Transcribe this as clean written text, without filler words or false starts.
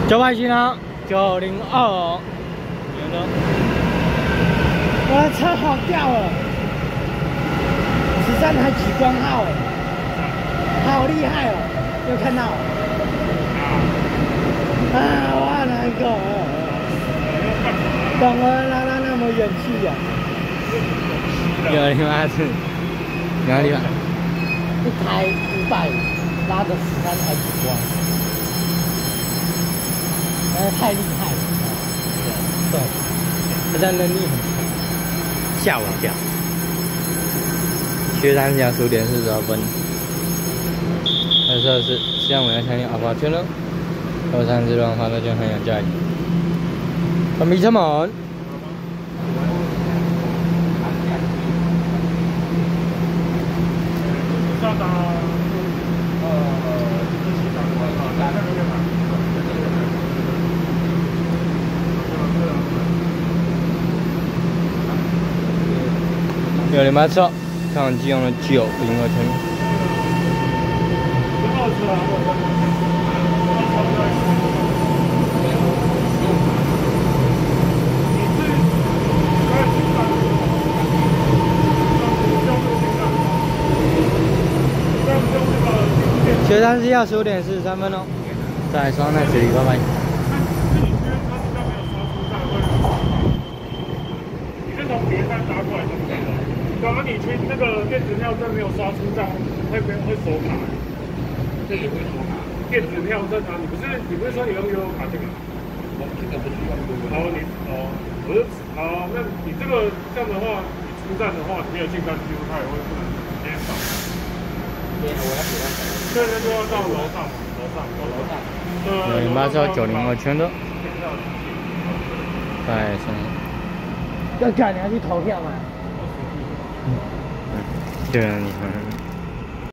900新郎902，我的车好掉了，13台极光号好厉害哦！有看到？我难过，怎么拉到那么远去呀？有你妈是哪里啊？一台500拉着13台极光。 太厉害了，对，他的能力很强，吓我一跳。学长讲10点40分，那时候是向我要向你阿爸圈了，后山之乱发到就很有价值。我没出门。有你妈车，看机用的9赢了圈。学长是要15点43分哦，在双在这里，拜拜。 刚刚你去那个电子票证没有刷出账，会锁卡，这也会锁卡。电子票证啊，你不是说你用悠游卡这个？我这个不是用悠游。我是那你这个这样的话，你出站的话，你没有进站记录，它也会不能直接扫。我要给他扫。对，那就要到楼上。 你妈知道902圈的。在什么？要赶你要去投票吗？对啊，你看。